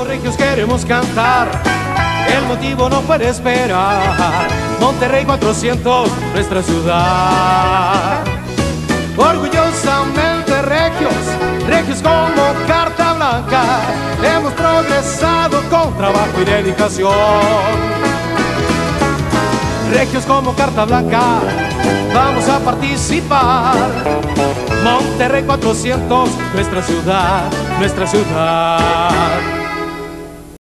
los regios queremos cantar, el motivo no puede esperar. Monterrey 400, nuestra ciudad. Orgullosamente regios, regios como carta blanca. Hemos progresado con trabajo y dedicación. Regios como carta blanca, vamos a participar. Monterrey 400, nuestra ciudad, nuestra ciudad.